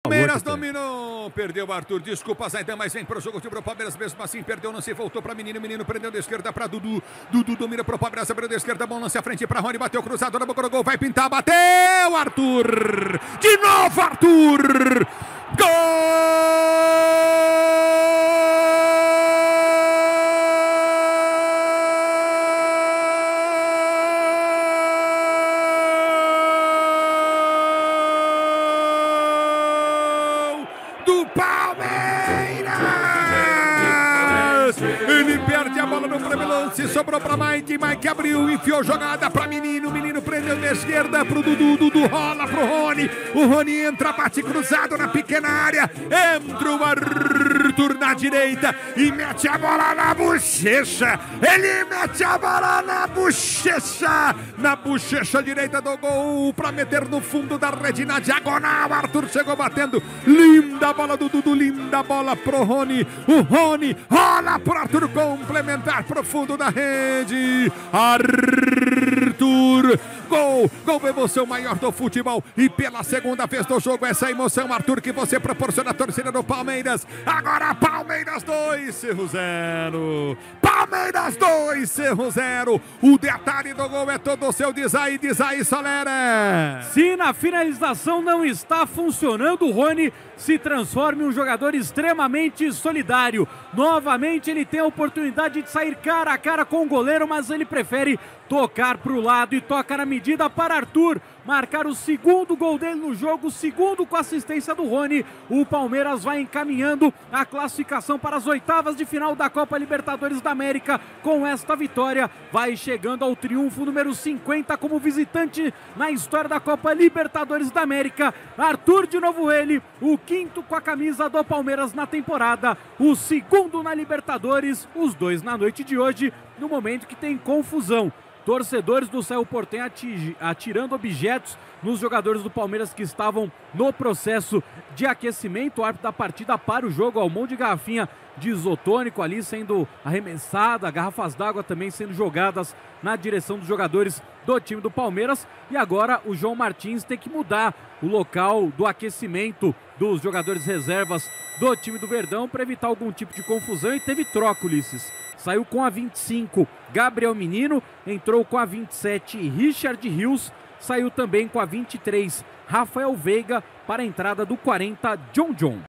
Palmeiras dominou. Perdeu o Arthur. Desculpa, Zaidan, mas vem pro jogo. O Palmeiras mesmo assim perdeu. Não se voltou pra Menino. Menino prendeu da esquerda pra Dudu. Dudu domina pro Palmeiras. Abriu da esquerda. Bom lance à frente pra Rony. Bateu cruzado na boca do gol. Vai pintar. Bateu, Arthur. De novo, Arthur. Gol! Do Palmeiras! Ele perde a bola no primeiro lance, sobrou para Mike, Mike abriu, enfiou jogada para Menino, Menino prendeu da esquerda pro Dudu, Dudu rola pro Rony, o Rony entra, bate cruzado na pequena área, entra o Arthur na direita e mete a bola na bochecha, ele mete a bola na bochecha direita do gol, para meter no fundo da rede, na diagonal, Arthur chegou batendo, linda bola do Dudu, linda bola pro Rony, o Rony rola pro Arthur complementar pro fundo da rede, Arthur, gol, emoção maior do futebol e pela segunda vez do jogo essa emoção, Arthur, que você proporciona a torcida do Palmeiras, agora Palmeiras 2, Cerro 0, Palmeiras 2, Cerro 0, o detalhe do gol é todo seu, diz aí Solera. Se na finalização não está funcionando, o Rony se transforma em um jogador extremamente solidário, novamente ele tem a oportunidade de sair cara a cara com o goleiro, mas ele prefere tocar para o lado e toca na medida para Arthur marcar o segundo gol dele no jogo, o segundo com assistência do Rony. O Palmeiras vai encaminhando a classificação para as oitavas de final da Copa Libertadores da América. Com esta vitória vai chegando ao triunfo número 50 como visitante na história da Copa Libertadores da América. Arthur, de novo ele, o quinto com a camisa do Palmeiras na temporada, o segundo na Libertadores, os dois na noite de hoje, no momento que tem confusão. Torcedores do Cerro Porteño atirando objetos nos jogadores do Palmeiras que estavam no processo de aquecimento. O árbitro da partida para o jogo, um monte de garrafinha de isotônico ali sendo arremessada, garrafas d'água também sendo jogadas na direção dos jogadores do time do Palmeiras. E agora o João Martins tem que mudar o local do aquecimento dos jogadores reservas do time do Verdão para evitar algum tipo de confusão, e teve troca, Ulisses. Saiu com a 25 Gabriel Menino, entrou com a 27 Richard Rios, saiu também com a 23 Rafael Veiga para a entrada do 40 John John.